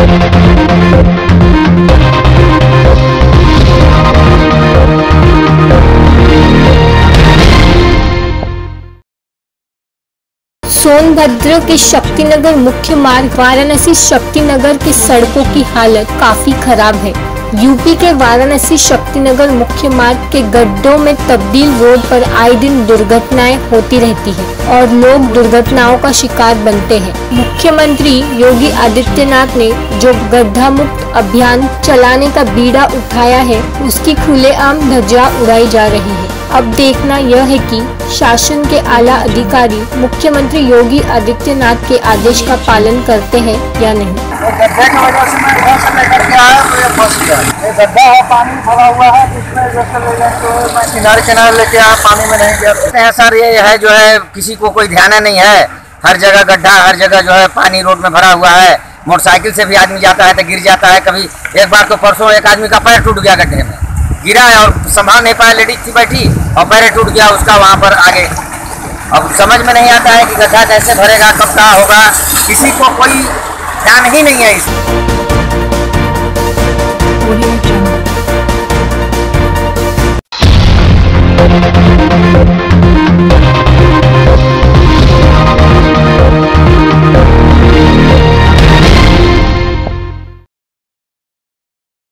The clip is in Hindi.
सोनभद्र के शक्तिनगर मुख्य मार्ग वाराणसी शक्तिनगर की सड़कों की हालत काफी खराब है। यूपी के वाराणसी शक्तिनगर मुख्य मार्ग के गड्ढों में तब्दील रोड पर आए दिन दुर्घटनाएं होती रहती हैं और लोग दुर्घटनाओं का शिकार बनते हैं। मुख्यमंत्री योगी आदित्यनाथ ने जो गड्ढा मुक्त अभियान चलाने का बीड़ा उठाया है, उसकी खुलेआम धज्जियां उड़ाई जा रही है। अब देखना यह है कि शासन के आला अधिकारी मुख्यमंत्री योगी आदित्यनाथ के आदेश का पालन करते हैं या नहीं। गड्ढे की वजह से मैं घर से लेकर के आया तो ये फंस गया। ये गड्ढा है, पानी भरा हुआ है, जिसमें जैसे ले जाए तो मैं किनारे लेके आया, पानी में नहीं गया। सर ये है जो है किसी को कोई ध्यान नहीं है, हर जगह गड्ढा, हर जगह जो है पानी रोड में भरा हुआ है। मोटरसाइकिल से भी आदमी जाता है तो गिर जाता है। कभी एक बार तो परसों एक आदमी का पैर टूट गया, गड्ढे में गिरा है और संभाल नहीं पाया, लेडीज थी बैठी और पैर टूट गया उसका वहाँ पर आगे। अब समझ में नहीं आता है कि गड्ढा कैसे भरेगा, कब क्या होगा, किसी को कोई ध्यान ही नहीं है इसमें।